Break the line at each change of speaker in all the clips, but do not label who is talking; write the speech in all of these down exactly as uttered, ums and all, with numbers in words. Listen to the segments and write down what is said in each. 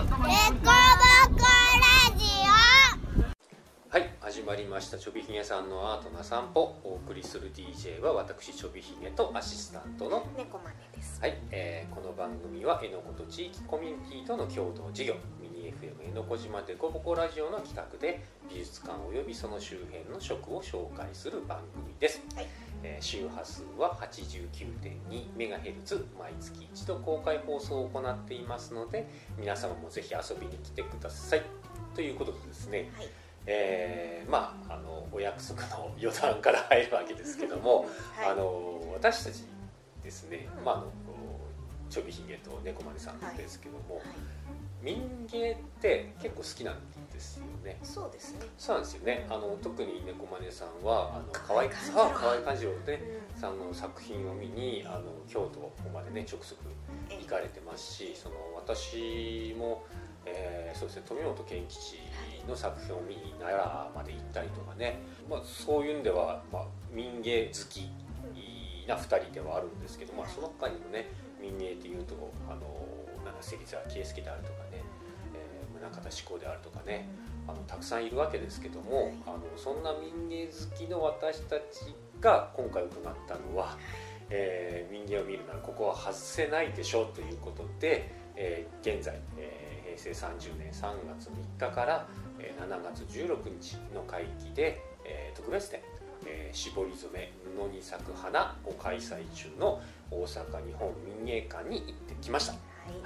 はい、始まりましたちょびひげさんのアートな散歩。お送りする ディージェー は私ちょびひげとアシスタントの
猫まねです。
はい、えー、この番組はえのこと地域コミュニティとの共同事業ミニ エフエム えのこ島でこぼこラジオの企画で美術館およびその周辺の食を紹介する番組です。はい、えー、周波数は はちじゅうきゅうてんにメガヘルツ、毎月一度公開放送を行っていますので、皆様もぜひ遊びに来てくださいということでですね、はい、えー、まああのお約束の余談から入るわけですけども、はい、あの私たちですね、うん、まああのちょびひげと猫まねさんですけども、はいはい、民芸って結構好きなんですよね。
そうですね。
そうなんですよね。あの特に猫まねさんはあの河合さあ河合勘次郎で、うん、さんの作品を見にあの京都までね直接行かれてますし、その私も、えー、そうですね、富本健吉の作品を見に奈良まで行ったりとかね、まあ、そういうんでは、まあ、民芸好きなふたりではあるんですけど、まあ、その他にもね民芸っていうとあのなんか芹沢圭介であるとかね、えー、宗像志功であるとかね、あのたくさんいるわけですけども、あのそんな民芸好きの私たちが今回伺ったのは、えー、民芸を見るならここは外せないでしょうということで、えー、現在、えー、へいせいさんじゅうねんさんがつみっかからしちがつじゅうろくにちの会期で、えー、特別展、えー、絞り染め布に咲く花を開催中の大阪日本民芸館に行ってきました。はい、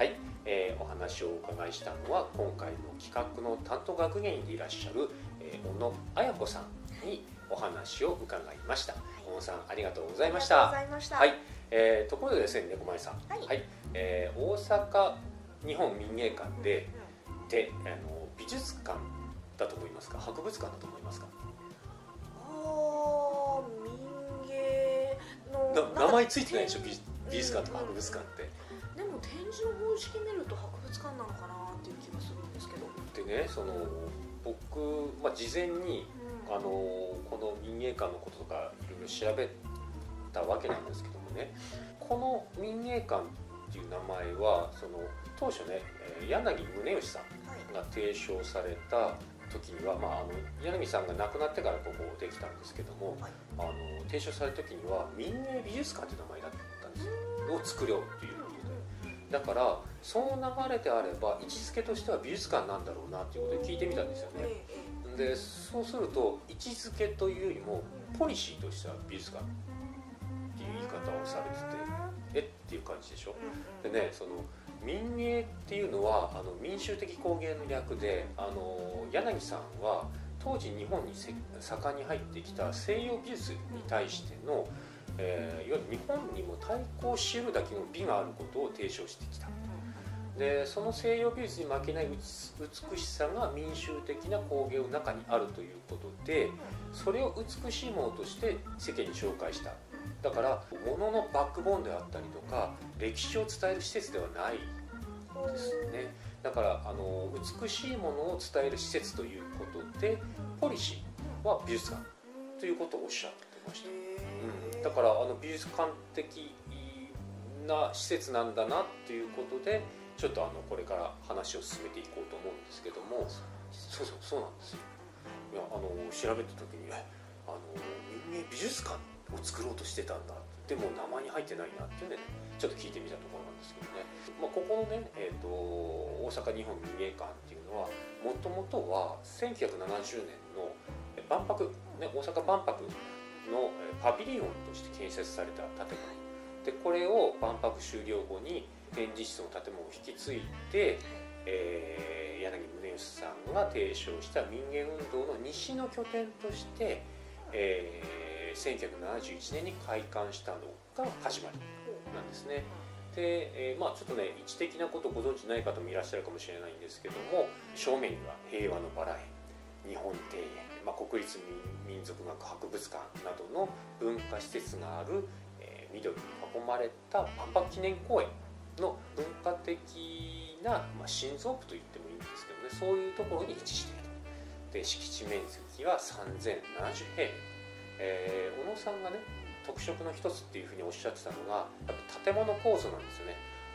はい、えー、お話をお伺いしたのは今回の企画の担当学芸員でいらっしゃる、えー、小野彩子さんにお話を伺いました。はい、小野さんありがとうございました。
ありがとうございました。
はい、えー、ところでですね、猫前さん、
はい、
はい、えー、大阪日本民芸館で、うん、であの美術館だと思いますか、博物館だと思いますか？
あ民芸の
名前ついてないでしょ、美術館とか博物館って。
でも展示の方式見ると博物館なのかなっていう気がするんですけど。
でね、その僕、まあ、事前に、うん、あのこの民芸館のこととかいろいろ調べたわけなんですけどもね、この民芸館っていう名前はその当初ね、柳宗悦さんが提唱された時には、まあ、あの柳さんが亡くなってからここできたんですけども、はい、あの提唱された時には民芸美術館という名前だったんですよ、を作ろうということで。だからその流れであれば位置づけとしては美術館なんだろうなということで聞いてみたんですよね。でそうすると位置づけというよりもポリシーとしては美術館っていう言い方をされてて、えっていう感じでしょ。でね、その民芸っていうのはあの民衆的工芸の略で、あの柳さんは当時日本に盛んに入ってきた西洋美術に対しての、えー、いわゆる日本にも対抗し得るだけの美があることを提唱してきた。でその西洋美術に負けない美しさが民衆的な工芸の中にあるということで、それを美しいものとして世間に紹介した。だから物のバックボーンであったりとか歴史を伝える施設ではないですね。だからあの美しいものを伝える施設ということでポリシーは美術館ということをおっしゃってました。うん、だからあの美術館的な施設なんだなということでちょっとあのこれから話を進めていこうと思うんですけども、そうそうそうなんですよ。いやあの調べた時にあの民芸美術館を作ろうとしてたんだ、でも名前に入ってないなっていうね、ちょっと聞いてみたところなんですけどね、まあ、ここのね、えーと、大阪日本民芸館っていうのはもともとはせんきゅうひゃくななじゅうねんの万博、ね、大阪万博のパビリオンとして建設された建物で、これを万博終了後に展示室の建物を引き継いで、えー、柳宗悦さんが提唱した民芸運動の西の拠点として、えー、せんきゅうひゃくななじゅういちねんに開館したのが始まりなんですね。で、えー、まあちょっとね位置的なことをご存知ない方もいらっしゃるかもしれないんですけども、正面には平和のバラ園、日本庭園、まあ、国立民族学博物館などの文化施設がある、えー、緑に囲まれた万博記念公園の文化的な、まあ、心臓部と言ってもいいんですけどね、そういうところに位置していると。で敷地面積はさんぜんななじゅうへいめい、えー、小野さんがね特色の一つっていうふうにおっしゃってたのがやっぱ建物構造なんですよね。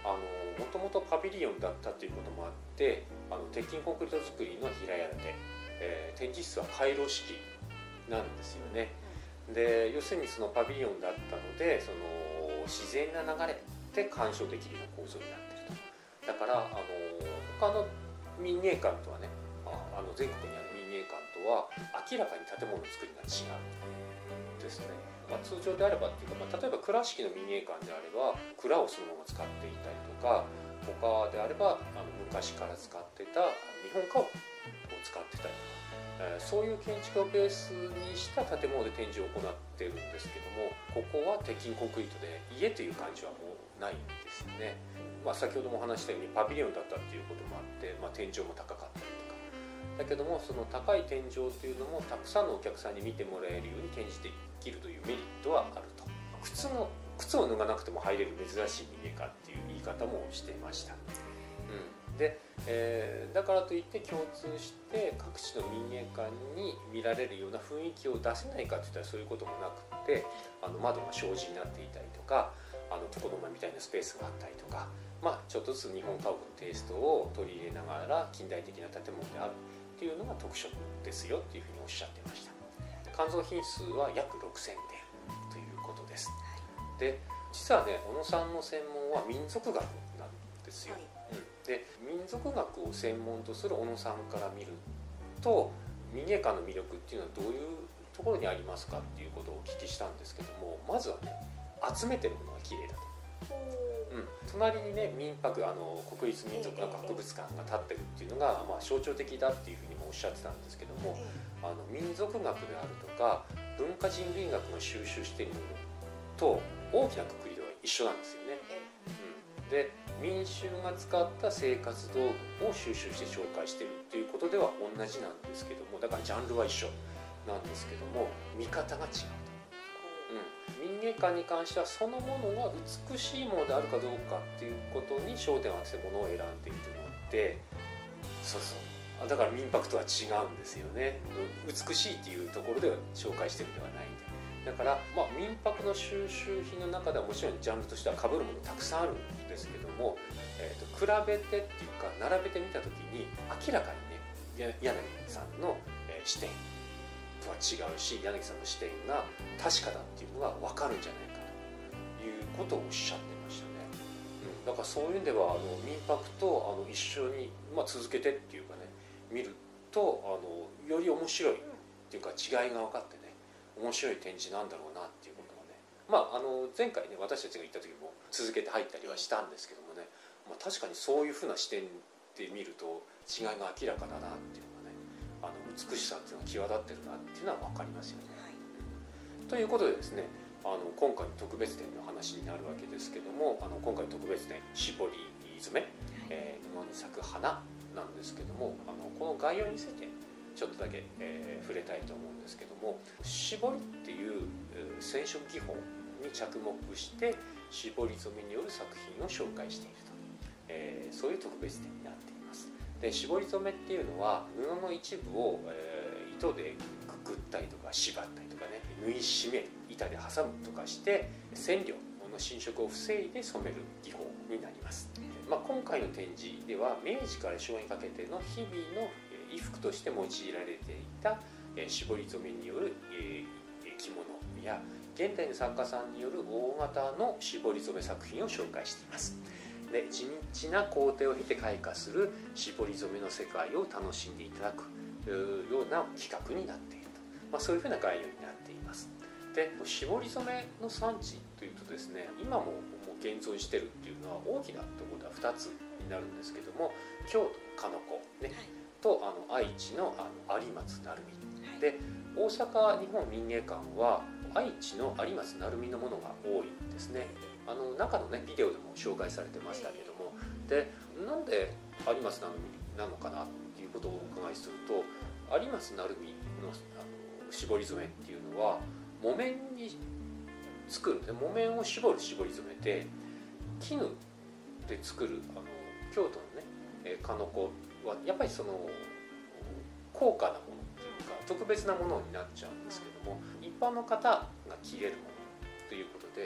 あのもともとパビリオンだったということもあってあの鉄筋コンクリート作りの平屋建て、えー、展示室は回廊式なんですよね。で要するにそのパビリオンだったのでその自然な流れで鑑賞できるような構造になっていると。だからあの他の民芸館とはねあの全国にある民芸館とは明らかに建物の作りが違うんですね。まあ、通常であればっていうか、まあ、例えば倉敷の民芸館であれば蔵をそのまま使っていたりとか他であればあの昔から使ってた日本家屋を使ってたりとか、えー、そういう建築をベースにした建物で展示を行ってるんですけどもここは鉄筋コンクリートで家という感じはもうないんですよね。まあ、先ほども話したようにパビリオンだったっていうこともあって、まあ、天井も高かったりとかだけどもその高い天井というのもたくさんのお客さんに見てもらえるように展示できるというメリットはあると。靴の靴を脱がなくても入れる珍しい民芸館っていう言い方もしていました、うん、で、えー、だからといって共通して各地の民芸館に見られるような雰囲気を出せないかといったらそういうこともなくてあの窓が障子になっていたりとかあの床の間みたいなスペースがあったりとか、まあ、ちょっとずつ日本家屋のテイストを取り入れながら近代的な建物であるっていうのが特色ですよっていうふうにおっしゃってました。館蔵品数は約ろくせんてんということです。で実はね小野さんの専門は民族学なんですよ、はいうん、で民族学を専門とする小野さんから見ると民芸館の魅力っていうのはどういうところにありますかっていうことをお聞きしたんですけどもまずはね集めてるものが綺麗だと、うん、隣にね民泊あの国立民族学博物館が建ってるっていうのが、まあ、象徴的だっていうふうにもおっしゃってたんですけどもあの民族学であるとか文化人類学が収集しているものと大きな括りでは一緒なんですよね、うん、で民衆が使った生活道具を収集して紹介しているということでは同じなんですけどもだからジャンルは一緒なんですけども見方が違うと、うん、民芸館に関してはそのものが美しいものであるかどうかっていうことに焦点を当ててものを選んでいるのでそうそうだから民泊とは違うんですよね美しいっていうところでは紹介してるんではないんでだから、まあ、民泊の収集品の中ではもちろんジャンルとしては被るものたくさんあるんですけども、えー、と比べてっていうか並べてみた時に明らかにね柳さんの視点とは違うし柳さんの視点が確かだっていうのが分かるんじゃないかということをおっしゃってましたね、うん、だからそういう意味ではあの民泊とあの一緒に、まあ、続けてっていうかね見るとあのより面白いっていうか違いが分かってね面白い展示なんだろうなっていうことがね、まあ、あの前回ね私たちが行った時も続けて入ったりはしたんですけどもね、まあ、確かにそういうふうな視点で見ると違いが明らかだなっていうのがねあの美しさっていうのが際立ってるなっていうのは分かりますよね、はい、ということでですねあの今回の特別展の話になるわけですけどもあの今回の特別展絞り染め、えー、布に咲く花なんですけどもあのこの概要についてちょっとだけ、えー、触れたいと思うんですけども絞りっていう染色技法に着目して絞り染めによる作品を紹介していると、えー、そういう特別展になっています。で絞り染めっていうのは布の一部を、えー、糸でくくったりとか縛ったりとかね縫い締め板で挟むとかして染料の侵食を防いで染める技法になります。まあ、今回の展示では明治から昭和にかけての日々の衣服として用いられていた絞り染めによる着物や現代の作家さんによる大型の絞り染め作品を紹介しています。で地道な工程を経て開花する絞り染めの世界を楽しんでいただくような企画になっていると、まあ、そういうふうな概要になっています。で絞り染めの産地というとですね今ももう現存しているっていうのは大きなところではふたつになるんですけども京都鹿野古ね、はいとあの愛知のあの有松鳴海、はい、で大阪日本民芸館は愛知の有松鳴海のものが多いんですね。あの中のねビデオでも紹介されてましたけどもでなんで有松鳴海なのかなっていうことをお伺いすると有松鳴海の、あの絞り染めっていうのは木綿に作る木綿を絞る絞り染めで絹で作るあの京都のね鹿野古はやっぱりその高価なものっていうか特別なものになっちゃうんですけども一般の方が着れるものということで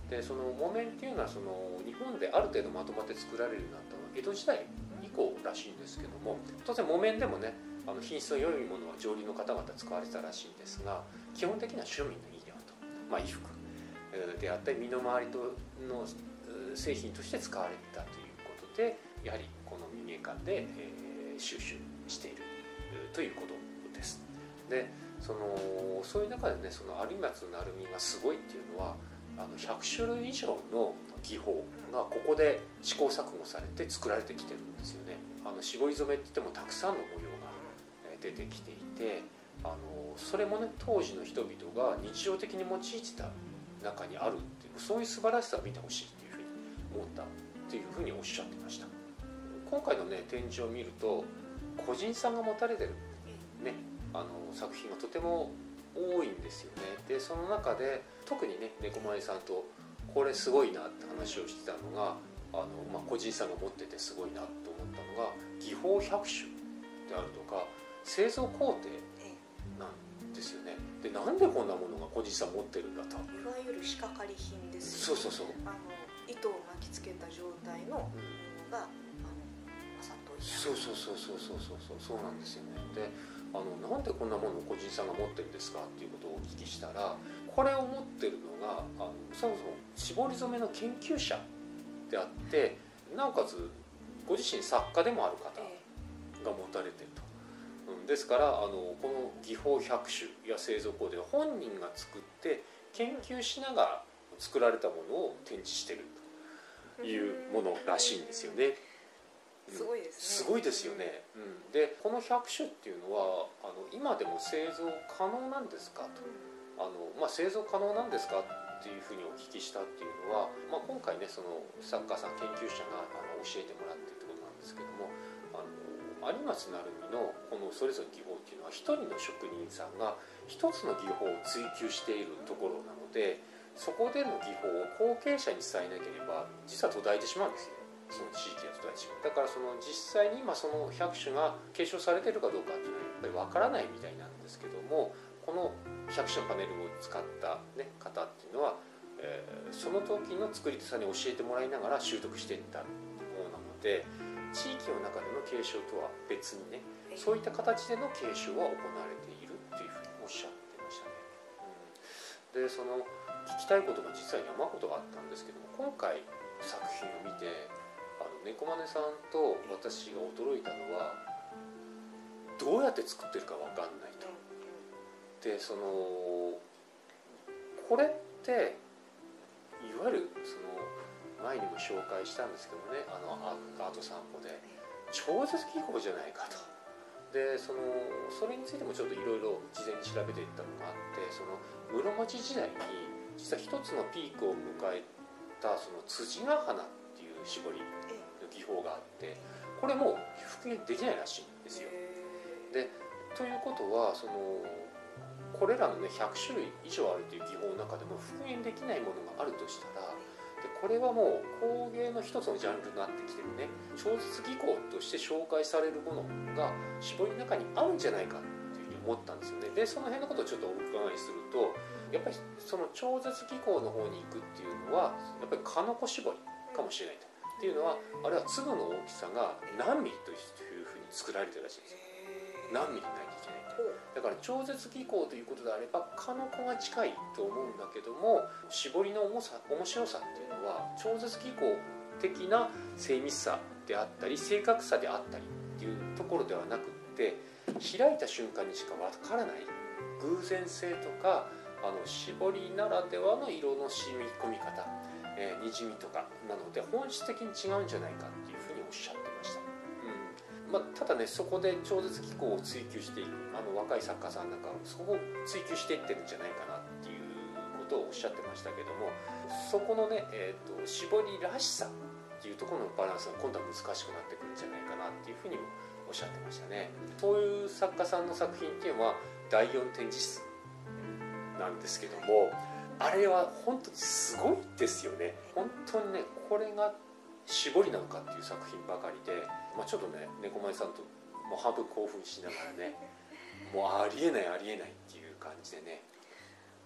でその木綿っていうのはその日本である程度まとまって作られるようになったのは江戸時代以降らしいんですけども、当然木綿でもねあの品質の良いものは上流の方々使われてたらしいんですが、基本的には庶民の衣料と、まあ、衣服であったり身の回りとの製品として使われていたということで、やはりこの民芸館で、えー、収集しているということです。でそのそういう中でね、その有松鳴海がすごいっていうのは、あのひゃくしゅるい以上の技法がここで試行錯誤されて作られてきてるんですよね。あの絞り染めって言ってもたくさんの模様が出てきていて、あのそれもね当時の人々が日常的に用いてた中にあるっていう、そういう素晴らしさを見てほしいっていうふうに思ったっていうふうにおっしゃってました。今回のね展示を見ると個人さんが持たれてる、ね、あの作品がとても多いんですよね。でその中で特にね猫前さんとこれすごいなって話をしてたのが、あの、まあ、個人さんが持っててすごいなと思ったのが技法百種であるとか製造工程なんですよね。でなんでこんなものが個人さん持ってるんだと、
いわゆる仕掛かり品ですよね。
そうそうそう、
あの糸を巻きつけた状態のものが、うん、あのわさっと置いてある。
そうそうそうそうそうそうそうそうなんですよね。であのなんでこんなものを個人さんが持ってるんですかっていうことをお聞きしたら、これを持ってるのがあのそもそも絞り染めの研究者であって、なおかつご自身作家でもある方が持たれてると、うん、ですからあのこの技法百種や製造工程を本人が作って研究しながら作られたものを展示してるというものらしいんですよね。
すごいですね。
すごいですよね、うん、でこの百種っていうのはあの今でも製造可能なんですかと、あの、まあ、製造可能なんですかっていうふうにお聞きしたっていうのは、まあ、今回ねその作家さん研究者があの教えてもらってってことなんですけども、あの有松鳴海のこのそれぞれ技法っていうのは一人の職人さんが一つの技法を追求しているところなので、そこでの技法を後継者に伝えなければ実は途絶えてしまうんですよね。その地域が途絶えてしまう。だからその実際に今その百種が継承されているかどうかっていうのはやっぱりわからないみたいなんですけども、この百種のパネルを使った、ね、方っていうのは、えー、その時の作り手さんに教えてもらいながら習得していったものなので、地域の中での継承とは別にね、そういった形での継承は行われているっていうふうにおっしゃってましたね。うん、でその聞きたいことが実は山ほどあったんですけども、今回作品を見てあの猫マネさんと私が驚いたのは、どうやって作ってるか分かんないと。でそのこれっていわゆるその前にも紹介したんですけどね、あのアート散歩で超絶技法じゃないかと。でそのそれについてもちょっといろいろ事前に調べていったのがあって、その室町時代に実は一つのピークを迎えたその辻ヶ花っていう絞りの技法があって、これもう復元できないらしいんですよ。でということはそのこれらのねひゃくしゅるい以上あるという技法の中でも復元できないものがあるとしたら、でこれはもう工芸の一つのジャンルになってきてるね、超絶技巧として紹介されるものが絞りの中にあるんじゃないかっていうふうに思ったんですよね。でその辺のことをちょっとお伺いすると、やっぱりその超絶技巧の方に行くっていうのはやっぱり鹿の子絞りかもしれないと。っていうのはあれは粒の大きさが何ミリというふうに作られてるらしいんですよ。何ミリないといけないと。だから超絶技巧ということであれば鹿の子が近いと思うんだけども、絞りの重さ面白さっていうのは超絶技巧的な精密さであったり正確さであったりっていうところではなくって、開いた瞬間にしかわからない偶然性とか、あの絞りならではの色の染み込み方、えー、にじみとかなので本質的に違うんじゃないかっていうふうにおっしゃってました。うんまあ、ただね、そこで超絶技巧を追求していくあの若い作家さんなんかはそこを追求していってるんじゃないかなっていうことをおっしゃってましたけども、そこのね、えー、と絞りらしさっていうところのバランスが今度は難しくなってくるんじゃないかなっていうふうにもおっしゃってましたね。そういう作家さんの作品っていうのはだいよん展示室なんですけども、あれは本当にすごいですよね。本当にね、これが絞りなのかっていう作品ばかりで、まあ、ちょっとね猫前さんともう半分興奮しながらねもうありえないありえないっていう感じでね、あ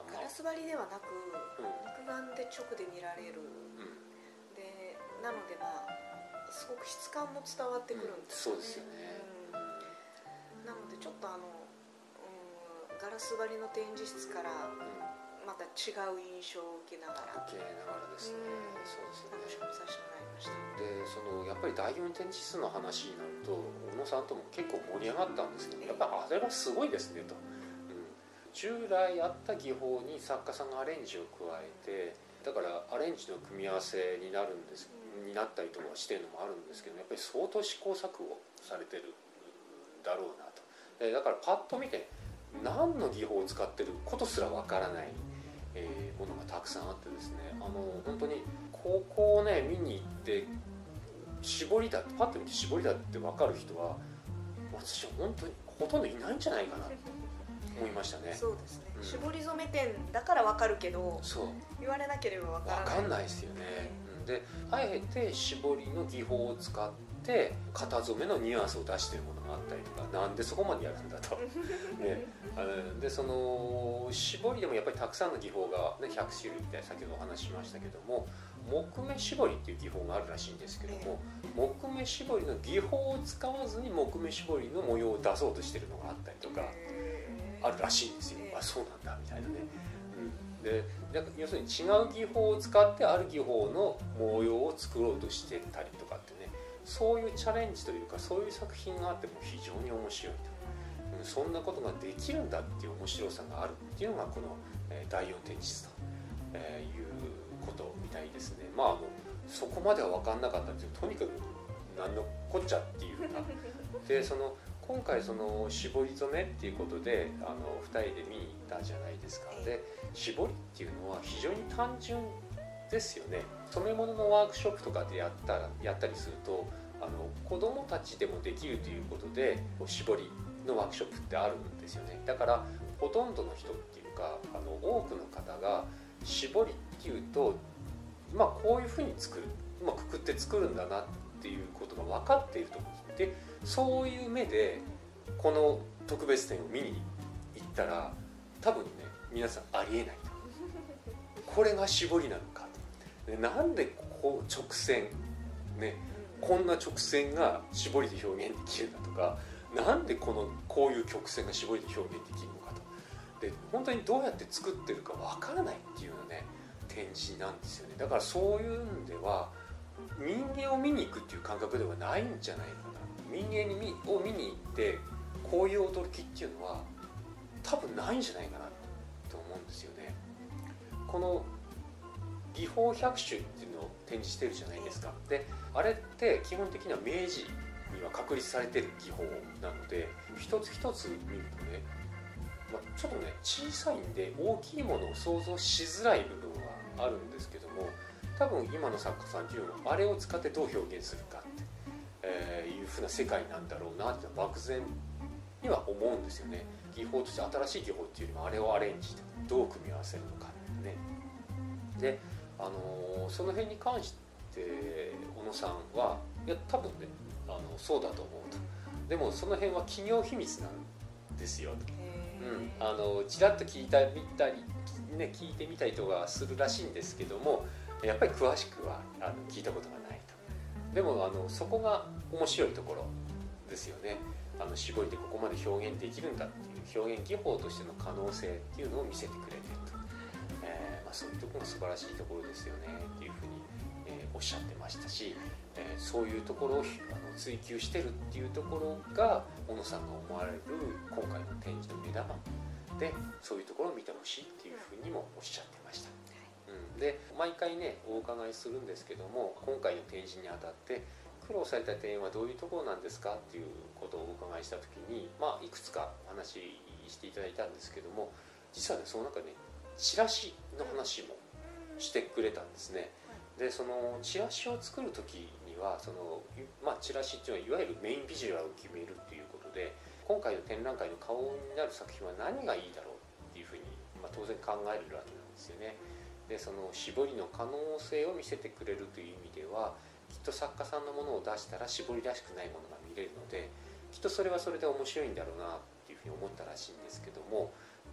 ガラス張りではなく、
うん、
肉眼で直で見られる、うん、でなのでまあすごく質感も伝わってくるんですよね、うん、そうですよね、うん、なのでちょっとあの、うん、ガラス張りの展示室からまた違う印象を受けながら
受けながらですね、うん、そうですね、
楽しみさせてもらいました。
でそのやっぱりだいよん展示室の話になると小野さんとも結構盛り上がったんですけど、やっぱりあれはすごいですねと、うん、従来あった技法に作家さんがアレンジを加えて、だからアレンジの組み合わせになるんです、になったりとかしてるのもあるんですけど、やっぱり相当試行錯誤されてるだろうなと。だからパッと見て何の技法を使ってることすらわからない、えー、ものがたくさんあってですね、あの本当にここをね見に行って絞りだってパッと見て絞りだって分かる人は私は本当にほとんどいないんじゃないかなと思いましたね。
そうですね、うん、絞り染め店だから分かるけど、そう言われなければ分からない。
分かんないですよね、うん、であえて絞りの技法を使って型染めのニュアンスを出しているものがあったりとか、なんでそこまでやるんだと、ね、でその絞りでもやっぱりたくさんの技法が、ね、ひゃくしゅるいって先ほどお話ししましたけども、木目絞りっていう技法があるらしいんですけども、木目絞りの技法を使わずに木目絞りの模様を出そうとしてるのがあったりとかあるらしいんですよ。あ、そうなんだみたいなね、うん、で要するに違う技法を使ってある技法の模様を作ろうとしてたりとかってね、そういうチャレンジというかそういう作品があっても非常に面白いと、うん、そんなことができるんだっていう面白さがあるっていうのがこの、えー、だいよん展示室と、えー、いうことみたいですね。まああのそこまでは分かんなかったんですけど、とにかく何のこっちゃっていうかで、その今回その絞り染めっていうことであのふたりで見に行ったじゃないですか。で絞りっていうのは非常に単純ですよね。染め物のワークショップとかでやったらやったりすると、あの子どもたちでもできるということで絞りのワークショップってあるんですよね。だからほとんどの人っていうかあの多くの方が絞りっていうと、まあ、こういうふうに作る、まあ、くくって作るんだなっていうことが分かっていると思うんです。でそういう目でこの特別展を見に行ったら多分ね皆さんありえないと、これが絞りなのかと、でなんでこう直線ね、こんな直線が絞りで表現できるんだとか、なんでこのこういう曲線が絞りで表現できるのかと、で本当にどうやって作ってるかわからないっていうようなね展示なんですよね。だからそういうんでは人間を見に行くっていう感覚ではないんじゃないかな。人間にを見に行ってこういう驚きっていうのは多分ないんじゃないかなと思うんですよね。この技法百種っていうのを展示してるじゃないですか。であれって基本的には明治には確立されてる技法なので、一つ一つ見るとね、まあ、ちょっとね小さいんで大きいものを想像しづらい部分はあるんですけども、多分今の作家さんっていうのはあれを使ってどう表現するかって、えー、いうふうな世界なんだろうなって漠然には思うんですよね。技法として新しい技法っていうよりもあれをアレンジしてどう組み合わせるのかってね。で、あのー、その辺に関して小野さんはいや多分ねあのそうだと思うと。でもその辺は企業秘密なんですよと。うん、あのちらっと聞いたみたり、ね、聞いてみたりとかするらしいんですけども、やっぱり詳しくはあの聞いたことがないと。でもあのそこが面白いところですよね。あの絞りでここまで表現できるんだっていう表現技法としての可能性っていうのを見せてくれてると、えーまあ、そういうところが素晴らしいところですよねっていうふうに、えー、おっしゃってましたし、えー、そういうところをあの追求してるっていうところが小野さんが思われる今回の展示の目玉で、そういうところを見てほしいっていうふうにもおっしゃってました。で毎回ねお伺いするんですけども、今回の展示にあたって苦労された点はどういうところなんですかっていうことをお伺いした時に、まあ、いくつかお話ししていただいたんですけども、実はねその中でねチラシの話もしてくれたんですね。でそのチラシを作る時にはその、まあ、チラシっていうのはいわゆるメインビジュアルを決めるっていうことで、今回の展覧会の顔になる作品は何がいいだろうっていうふうに、まあ、当然考えるわけなんですよね。でその絞りの可能性を見せてくれるという意味では、きっと作家さんのものを出したら絞りらしくないものが見れるので、きっとそれはそれで面白いんだろうなっていうふうに思ったらしいんですけども、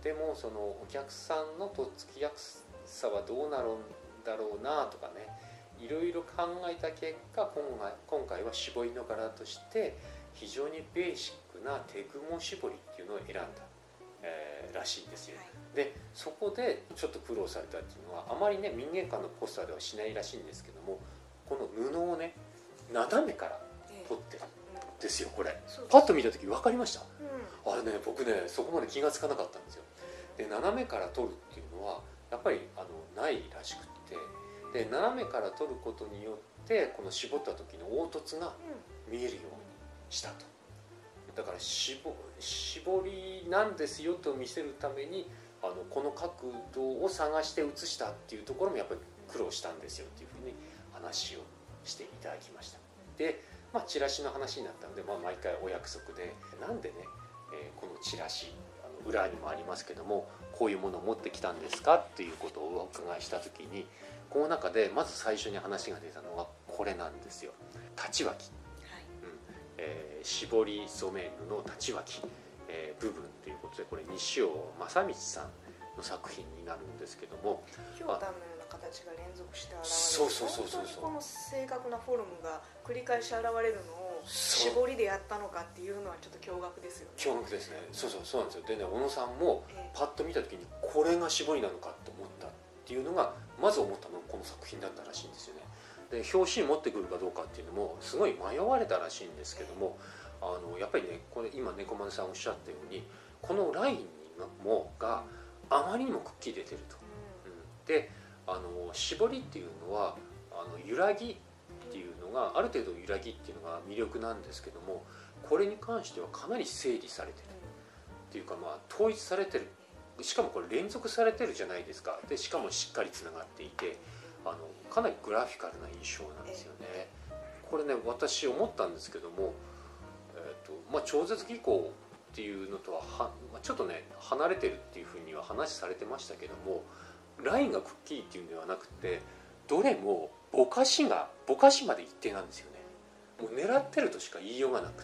でもそのお客さんのとっつきやすさはどうなるんだろうなとかね、いろいろ考えた結果、今回、今回は絞りの柄として非常にベーシックな手雲絞りっていうのを選んだ、えー、らしいんですよ。でそこでちょっと苦労されたっていうのは、あまりね民芸館のポスターではしないらしいんですけども、この布をね斜めから取ってるんですよ。これパッと見た時分かりました、うん、あれね僕ねそこまで気がつかなかったんですよ。で斜めから取るっていうのはやっぱりあのないらしくって、で斜めから取ることによってこの絞った時の凹凸が見えるようにしたと。だから絞りなんですよと見せるために、あのこの角度を探して写したっていうところもやっぱり苦労したんですよっていうふうに話をしていただきました。で、まあ、チラシの話になったので、まあ、毎回お約束で、なんでね、えー、このチラシあの裏にもありますけども、こういうものを持ってきたんですかっていうことをお伺いした時に、この中でまず最初に話が出たのがこれなんですよ。立ち脇、はいうんえー、絞り染め布立ち脇、えー、部分ということで、これ西尾正道さんの作品になるんですけども、
ひょうたんのような形が連続して現れる、
そうそうそうそうそう、
本当にこの正確なフォルムが繰り返し現れるのを絞りでやったのかっていうのはちょっと驚愕ですよね。
驚愕ですね。そうそうそうなんですよ。でね、小野さんもパッと見た時にこれが絞りなのかと思ったっていうのがまず思ったのがこの作品だったらしいんですよね。で表紙に持ってくるかどうかっていうのもすごい迷われたらしいんですけども、あのやっぱりね、これ今猫丸さんおっしゃったように、このラインもがあまりにもくっきり出てると、うん、であの絞りっていうのはあの揺らぎっていうのがある程度揺らぎっていうのが魅力なんですけども、これに関してはかなり整理されてるっていうか、まあ統一されてる、しかもこれ連続されてるじゃないですか。でしかもしっかりつながっていて、あのかなりグラフィカルな印象なんですよね。これね、私思ったんですけども、えーとまあ、超絶技巧っていうのとははちょっとね離れてるっていうふうには話されてましたけども、ラインがくっきりっていうんではなくて、どれもぼかしがぼかしまで一定なんですよね。もう狙ってるとしか言いようがなくって、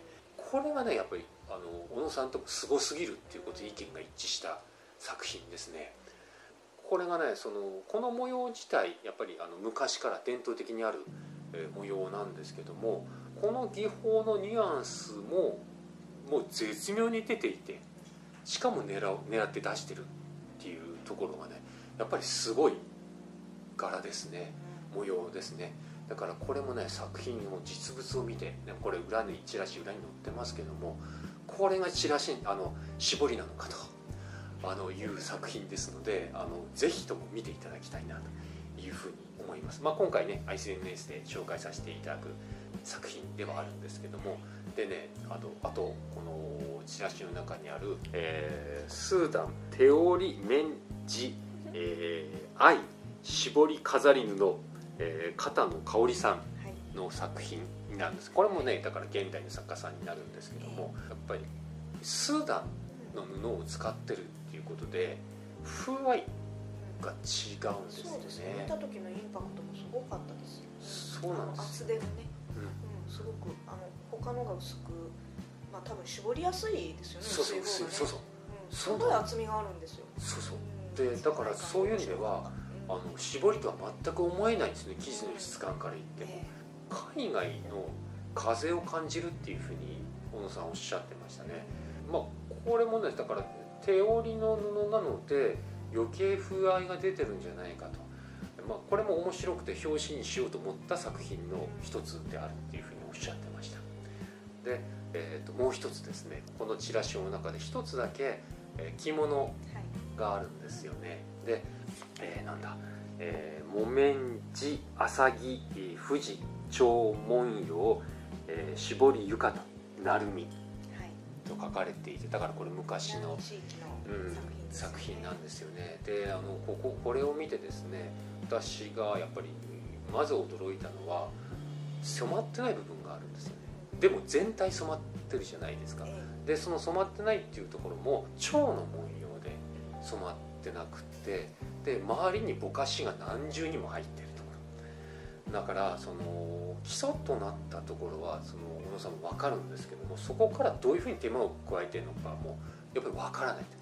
これがねやっぱりあの小野さんともすごすぎるっていうことで意見が一致した作品ですね。これがね、そのこの模様自体やっぱりあの昔から伝統的にある、えー、模様なんですけども、この技法のニュアンスももう絶妙に出ていて、しかも狙う狙って出してるっていうところがねやっぱりすごい柄ですね、模様ですね。だからこれもね、作品の実物を見て、ね、これ裏にチラシ裏に載ってますけども、これがチラシあの絞りなのかとあのいう作品ですので、あのぜひとも見ていただきたいなというふうに思います。まあ、今回ね エスエヌエス で紹介させていただく作品ではあるんですけども、でね、あとあとこのチラシの中にある、えー、スーダン手織り綿地、えー、愛絞り飾り布、えー、片野香織さんの作品になるんです。これもねだから現代の作家さんになるんですけども、やっぱりスーダンの布を使ってるっていうことで風合いが違うんですよね。
そうですね、見た時のインパクトもすごかったですよ。
そうなんです。
厚手のね、うんうん、すごくあの他のが薄く、まあ多分絞りやすいですよね。
そうそうそうそうそう、
うん、すごい厚みがあるんですよ。
そうそう、うん、でだからそういう意味では、うん、あの絞りとは全く思えないんですね、生地の質感から言っても、えー、海外の風を感じるっていうふうに小野さんおっしゃってましたね。まあこれもねだから手織りの布なので余計風合いが出てるんじゃないかと、まあ、これも面白くて表紙にしようと思った作品の一つであるっていうふうにおっしゃってました。で、えー、ともう一つですね、このチラシの中で一つだけ、えー、着物があるんですよね。で、えー、なんだ、えー、木綿地浅木富士蝶文様、えー、絞り浴衣成海と書かれていて、だからこれ昔の、うん、作品なんですよね。であのこここれを見てですね、私がやっぱりまず驚いたのは染まってない部分があるんですよね。でも全体染まってるじゃないですか。でその染まってないっていうところも蝶の文様で染まってなくて、で周りにぼかしが何重にも入ってるところだから、その基礎となったところはその小野さんも分かるんですけども、そこからどういうふうに手間を加えているのかもやっぱり分からない。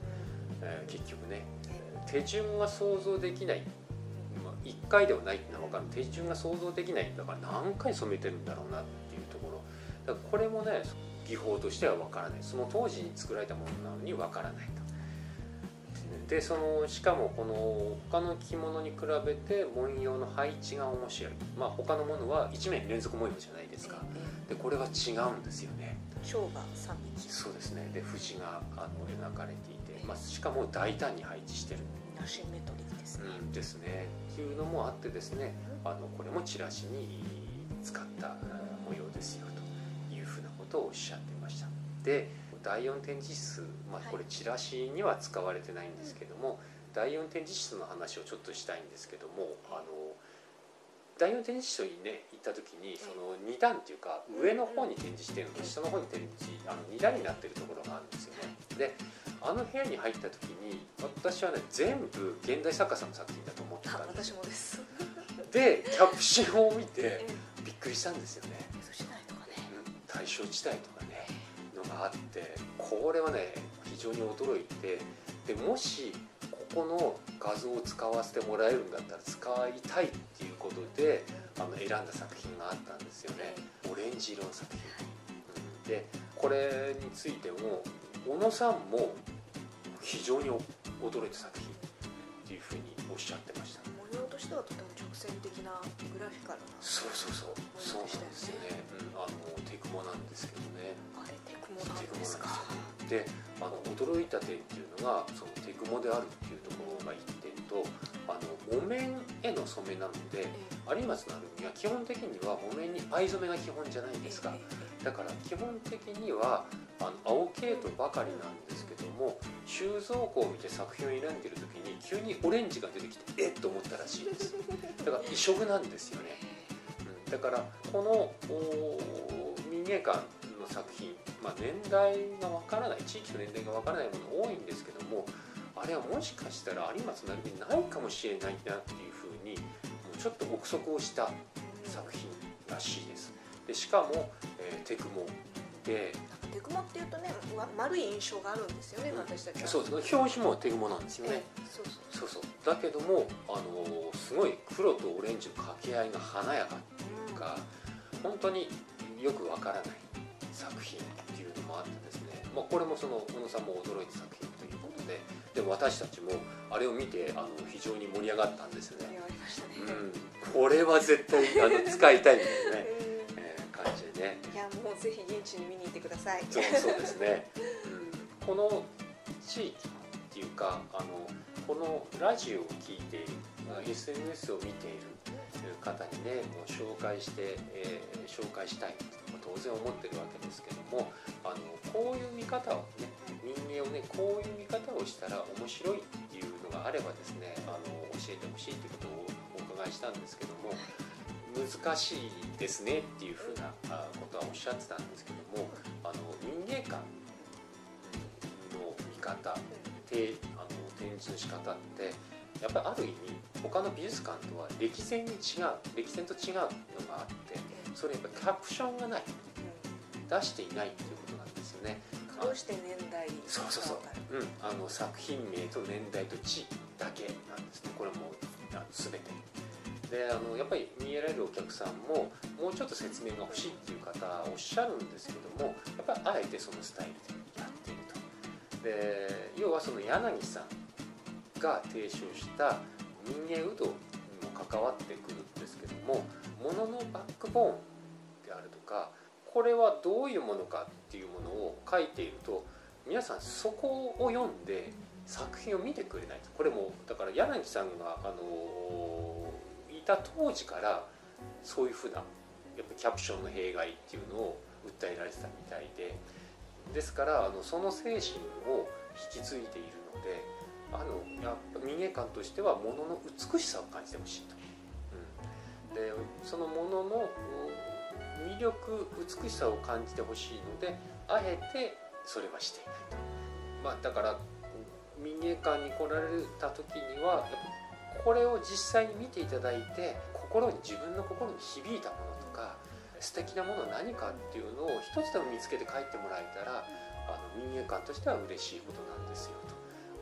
えー、結局ね手順が想像できない、まあ、いっかいではないってのは分かる。手順が想像できないだから何回染めてるんだろうなっていうところだからこれもね技法としては分からない。その当時に作られたものなのに分からないと。でそのしかもこの他の着物に比べて文様の配置が面白い。まあ他のものは一面連続模様じゃないですか。でこれは違うんですよね。
蝶がさんびき。
そうですね。で藤があの描かれていて、まあ、しかも大胆に配置してる。
アシンメトリーですね。
うんですね。っていうのもあってですね、あのこれもチラシに使った模様ですよというふうなことをおっしゃってました。でだいよん展示室、まあ、これチラシには使われてないんですけども、はい、だいよん展示室の話をちょっとしたいんですけども、あのだいよん展示室にね行った時にそのに段っていうか上の方に展示してるのと下の方に展示あのに段になってるところがあるんですよね。であの部屋に入った時に私はね全部現代作家さんの作品だと思ってたんですよ。
私もです。
でキャプションを見てびっくりしたんですよね。
江戸時代とかね、
うん、大正時代とかねのがあって、これはね非常に驚いて、でもしここの画像を使わせてもらえるんだったら使いたいっていうことであの選んだ作品があったんですよね。オレンジ色の作品、うん、でこれについても小野さんも非常に驚いた作品っていうふうにおっしゃってました。
模様としてはとても直線的なグラフィカルな。
そうそうそうそうなんですよね。うん、あのテクモなんですけどね。
あれテクモなんですか。
であの驚いた点っていうのがそのテクモであるっていうところがいってんと、あの木綿への染めなので、有松のアルミは基本的には木綿に藍染めが基本じゃないですか。だから基本的にはあの青系統ばかりなんですけども、収蔵庫を見て作品を選んでいる時に急にオレンジが出てきてえっと思ったらしいです。だから異色なんですよね。うん、だからこの民芸館の作品、まあ、年代がわからない、地域の年代がわからないもの多いんですけども、あれはもしかしたら有松のアルミないかもしれないなっていうふうにもうちょっと憶測をした作品らしいです。でしかも、えー、テクモで
テクモっていうとね丸い印象があるんですよね、うん、私たちは。
そうです。表紙もテクモなんですよね。
えー、そう
そうそうそうだけども、あのー、すごい黒とオレンジの掛け合いが華やかっていうか、うん、本当によくわからない作品っていうのもあってですね、まあ、これもその小野さんも驚いた作品ということで、でも私たちもあれを見てあの非常に盛り上がったんですよね。
盛り上がりましたね。
うん、これは絶対あの使いたいみたいなね、えー、感じでね。
いやもうぜひ現地に見に行ってください。
そうそうですね。うん、この地域っていうかあのこのラジオを聞いている、エスエヌエス を見ている方にねもう紹介して、えー、紹介したいと当然思ってるわけですけども、あのこういう見方をね民芸をねこういう見方をしたら面白いっていうのがあればですね、あの教えてほしいということをお伺いしたんですけども、難しいですねっていうふうなことはおっしゃってたんですけども、あの民芸館の見方であの展示の仕方ってやっぱりある意味他の美術館とは歴然に違う歴然と違うのがあって、それやっぱキャプションがない、出していないっていうことなんですよね。
どうして年代
そうそうそう、うん、あの作品名と年代と地だけなんですね。これも全てで、あのやっぱり見えられるお客さんももうちょっと説明が欲しいっていう方おっしゃるんですけども、やっぱりあえてそのスタイルでやっていると。で要はその柳さんが提唱した民芸うどんにも関わってくるんですけども、もののバックボーンであるとか、これはどういうものかっていうものを書いていると、皆さんそこを読んで作品を見てくれないと。これもだから柳さんがあのいた当時からそういうふうなやっぱキャプションの弊害っていうのを訴えられてたみたいで、ですからあのその精神を引き継いでいるので、あのやっぱ民芸館としてはものの美しさを感じてほしいと、うん、でそのものの魅力美しさを感じてほしいので、あえてそれはしていないと。まあ、だから民芸館に来られた時にはやっぱこれを実際に見ていただいて、心に自分の心に響いたものとか素敵なものは何かっていうのを一つでも見つけて帰ってもらえたら、あの民芸館としては嬉しいことなんですよと。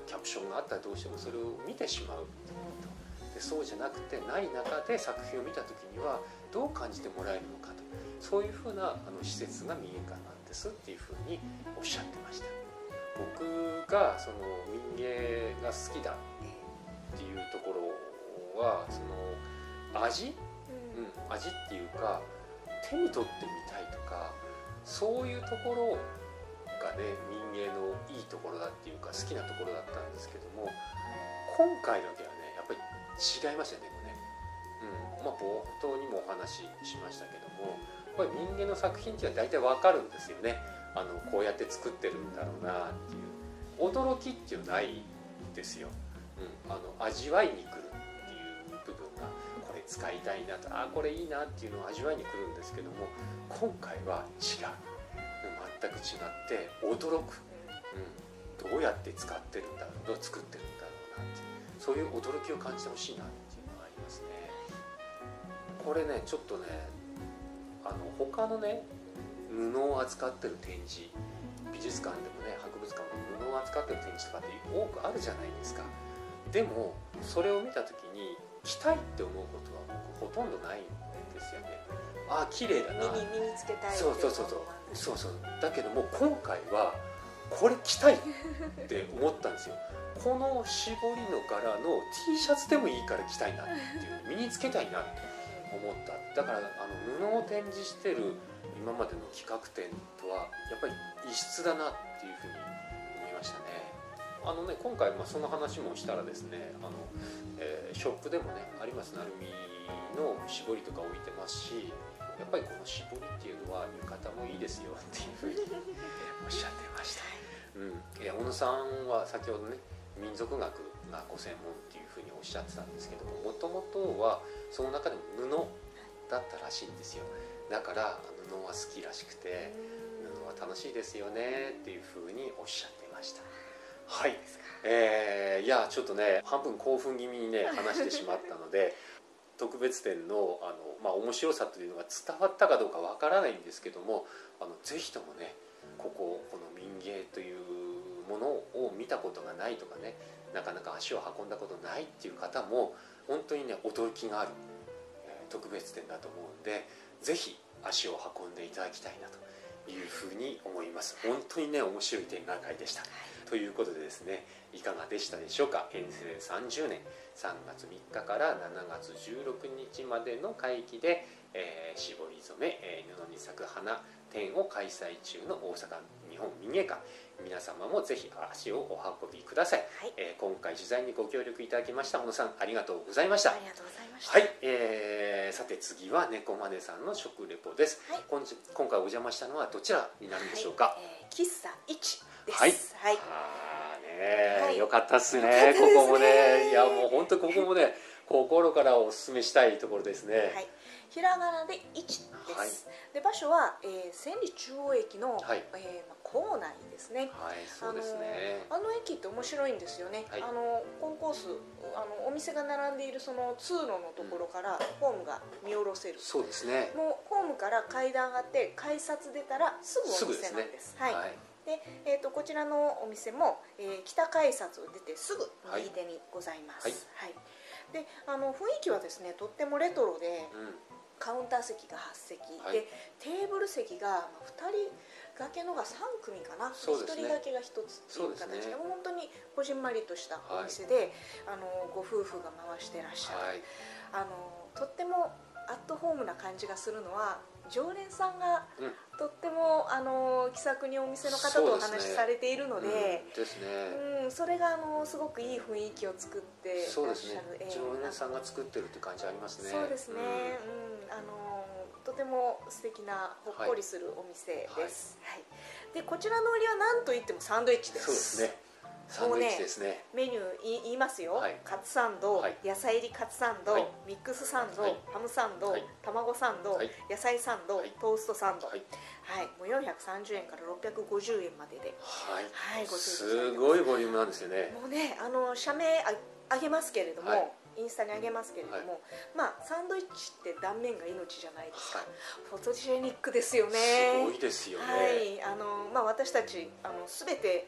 キャプションがあったらどうしてもそれを見てしまうっていうことで、そうじゃなくてない中で作品を見た時にはどう感じてもらえるのかと、そういうふうなあの施設が民芸館なんですっていうふうにおっしゃってました。僕がその民芸が好きだっていうところはその味、うん、味っていうか手に取ってみたいとか、そういうところがね民芸のいいところだっていうか好きなところだったんですけども、今回だけはねやっぱり違いましたねこれね、うんまあ、冒頭にもお話ししましたけども、やっぱり民芸の作品っていうのは大体わかるんですよね。あのこうやって作ってるんだろうなっていう驚きっていうのはないですよ、うん、あの味わいに来るっていう部分がこれ使いたいなと、あこれいいなっていうのを味わいに来るんですけども、今回は違う、全く違って驚く、うん、どうやって使ってるんだろう、どう作ってるんだろうなっていう、そういう驚きを感じてほしいなっていうのがありますね。これねちょっとねあの他のね布を扱ってる展示、美術館でもね博物館も布を扱ってる展示とかって多くあるじゃないですか。でもそれを見た時に着たいって思うことは僕ほとんどないんですよね。あ綺麗だな、
身に身につけたいって
そうそうそうそうそうそうだけども今回はこれ着たいって思ったんですよ。この絞りの柄の T シャツでもいいから着たいなっていう、身につけたいなって思った。だからあの布を展示してる今までの企画展とはやっぱり異質だなっていうふうに思いましたね。あのね今回まあその話もしたらですね、あの、えー、ショップでもね有松成美の絞りとか置いてますし、やっぱりこの絞りっていうのは浴衣もいいですよっていうふうにおっしゃってました。うん、え小野さんは先ほどね民族学がご専門っていうふうにおっしゃってたんですけども、もともとはその中でも布だったらしいんですよ。だから布は好きらしくて、布は楽しいですよねっていうふうにおっしゃってました。はい、えー、いやちょっとね半分興奮気味にね話してしまったので特別展のあの、まあ、面白さというのが伝わったかどうかわからないんですけども、あのぜひともねこここの民芸というものを見たことがないとかね、なかなか足を運んだことないっていう方も本当にね驚きがある、えー、特別展だと思うんで、ぜひ足を運んでいただきたいなというふうに思います。本当にね面白い展覧会でした、はい、ということでですね、いかがでしたでしょうか。平成さんじゅうねんさんがつみっかからしちがつじゅうろくにちまでの会期で、えー、絞り染め、えー、布に咲く花展を開催中の大阪日本民芸館、皆様もぜひ足をお運びください、はい。えー、今回取材にご協力いただきました小野さん、ありがとうございました。
ありがとうございました。
はい、えー、さて次は猫まねさんの食レポです、はい。今, 今回お邪魔したのはどちらになるんでしょうか。はい、
えー、喫茶一です。
はい、
はい、
あね、はい、よかったっすね、ここもね、いやもう本当ここもね心からお勧めしたいところですね。
はい、ひらがなでいちです、はい。で場所は、えー、千里中央駅の、はい、えーまあ、構内ですね。
はい、そうですね。
あの、あの駅って面白いんですよね。はい、あのコンコース、あのお店が並んでいるその通路のところからホームが見下ろせる。
そうですね。
もうホームから階段上がって改札出たらすぐお店なんです。すぐですね。はい。はい、でえー、とこちらのお店も、えー、北改札を出てすぐ右手にございます。はいはいはい、であの雰囲気はですねとってもレトロで、うん、カウンター席がはちせき、はい、でテーブル席がふたり掛けのがさんくみかな、ひとり掛けがひとつっていう形で、ね、本当にこじんまりとしたお店で、はい、あのご夫婦が回してらっしゃる、はい、あのとってもアットホームな感じがするのは常連さんがとっても、うん、あの気さくにお店の方とお話しされているので、
そうですね、
うん、それがあのすごくいい雰囲気を作ってらっしゃる。
そうですね、常連さんが作ってるって感じありますね。
そうですね、うん、うん、あのとても素敵なほっこりするお店です、はいはい、でこちらの売りは何といってもサンドイッチです。
そうですね、サンドイッチですね。
メニュー言いますよ、はい、カツサンド、はい、野菜入りカツサンド、はい、ミックスサンド、はい、ハムサンド、はい、卵サンド、はい、野菜サンド、はい、トーストサンド、はいはい、もうよんひゃくさんじゅうえんからろっぴゃくごじゅうえんまでで、はいはい、ご
すごいボリュームなんですよね。
もうね、あの社名ああげますけれども、はい、インスタにあげますけれども、はい、まあサンドイッチって断面が命じゃないですか、はい、フォトジェニックですよね。
すごいですよね、
はい、あのまあ、私たちあの全て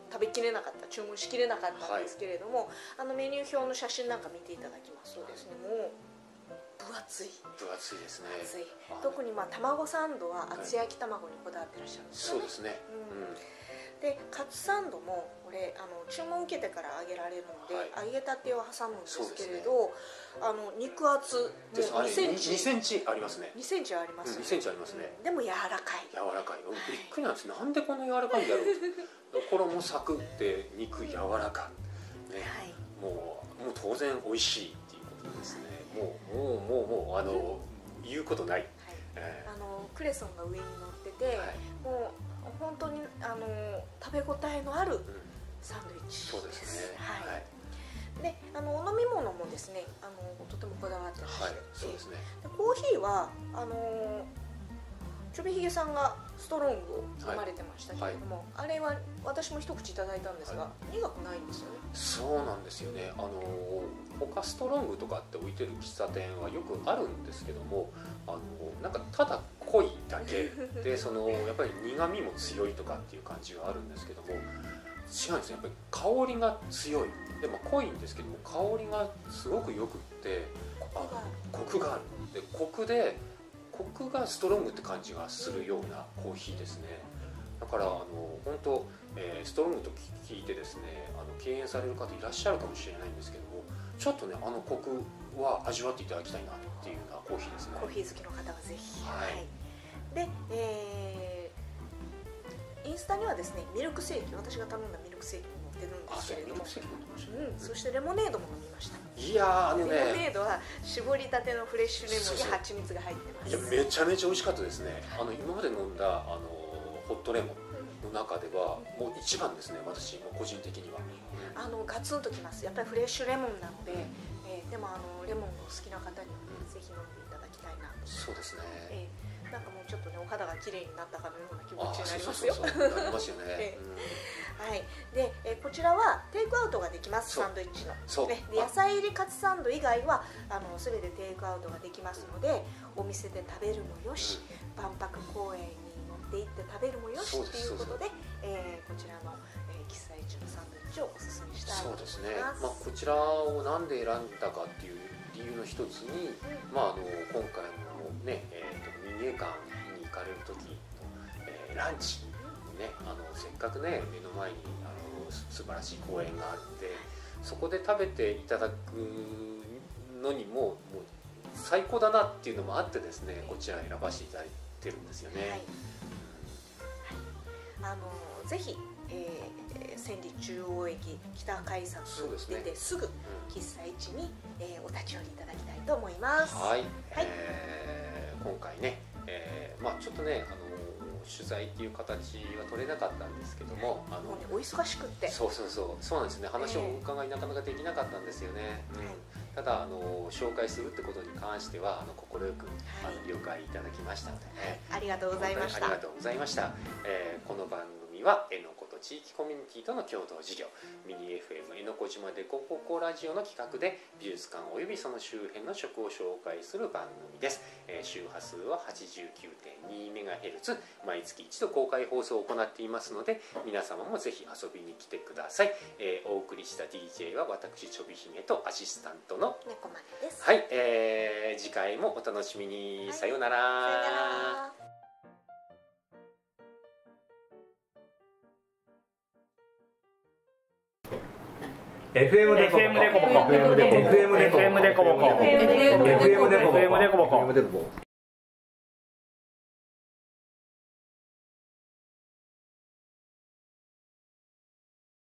食べきれなかった、注文しきれなかったんですけれども、はい、あのメニュー表の写真なんか見ていただきますとですね、もう分厚い
分厚いですね。
厚い。特にまあ卵サンドは厚焼き卵にこだわってらっしゃるんですよね。
そうですね、
うんでカツサンドもこれあの注文受けてから揚げられるので、はい、揚げたてを挟むんですけれど、ね、あの肉厚もうにセンチ
にセンチありますね。
にセンチあります、ね、
うん、にセンチありますね、
うん、でも柔らかい
柔らかい、はい、びっくりなんです。なんでこんな柔らかいんだろう衣サクって肉柔らかい、ね、はい、もう、もう当然美味しいっていうことですね。もうもうもうもうあの言うことない、はい、
えー、あのクレソンが上に乗ってて、はい、もう本当にあの食べ応えのあるサンドイッチです。
そうですね。
はい。で、あのお飲み物もですね、あのとてもこだわってらっしゃって、はい、そうですね。でコーヒーはあのちょびひげさんがストロングを飲まれてましたけれども、はい、あれは私も一口いただいたんですが、はい、苦くないんですよね。そうなんですよね。あの他ストロングとかって置いてる喫茶店はよくあるんですけども、あのなんかただ濃いだけでそのやっぱり苦みも強いとかっていう感じがあるんですけども、違うんですね。やっぱり香りが強い。でも濃いんですけども香りがすごくよくってコクがある。でコクでコクがストロングって感じがするようなコーヒーですね。だからあの本当、えー、ストロングと聞いてですね、あの敬遠される方いらっしゃるかもしれないんですけども、ちょっとねあのコクは味わっていただきたいなっていうようなコーヒーですね。 コーヒー好きの方はぜひ。
はい。はい、
で、えー、インスタにはですねミルクセーキ、私が頼んだミルクセーキも載ってるんですけれども、うん、そしてレモネードも飲みました。
いやーあのね、
レモネードは絞りたてのフレッシュレモンに蜂蜜が入ってます。
いやめちゃめちゃ美味しかったですね。あの今まで飲んだあのホットレモンの中ではもう一番ですね、私も個人的には。
あのガツンときます。やっぱりフレッシュレモンなので、えー、でもあのレモンが好きな方には、ね、ぜひ飲んでいただきたいなと。
そうですね。
えー、なんかもうちょっとねお肌が綺麗になったかのような気持ちになりますよ。
そうそうそうなりますよね。
えー、はい。で、えー、こちらはテイクアウトができます。サンドイッチの。ね、で野菜入りカツサンド以外はあの全てテイクアウトができますので、お店で食べるもよし、うん、万博公園に持って行って食べるもよしということで、えー、こちらの、えー、喫茶一のサンドイッチをおすすめしたいと思います。
そうですね。まあこちらをなんで選んだかっていう理由の一つに、うん、まああの今回のね、えー、と民芸館に行かれる時の、えー、ランチにね、あのせっかくね目の前にあの素晴らしい公園があるんで、そこで食べていただくのにももう最高だなっていうのもあってですね、こちら選ばせていただいてるんですよね。はい、
あのぜひ、えー、千里中央駅北改札出てすぐ喫茶一に、えー、お立ち寄りいただきたいと思います。
はい、はい、えー、今回ね、えー、まあちょっとねあの取材っていう形は取れなかったんですけども、あの
もうねお忙しくって
そうそうそうそうなんですね。話をお伺いなかなかできなかったんですよね。うん、はい、ただあの紹介するってことに関してはあの快く、はい、あの了解いただきましたのでね、
はい、ありがとうございました。
ありがとうございました。えー、この番組はえのこと地域コミュニティとの共同事業ミニ エフエム えのこ島でこここラジオの企画で美術館およびその周辺の食を紹介する番組です。えー、周波数は はちじゅうきゅうてんにメガヘルツ、毎月一度公開放送を行っていますので、皆様もぜひ遊びに来てください。えー、お送りした ディージェー は私ちょびひめとアシスタントの
猫までです。
はい、えー、次回もお楽しみに。はい、さようなら。
さようなら。
エフエム でこぼこ エフエム でこぼこ エフエム でこぼこ エフエム でこぼこ エフエム でこぼこ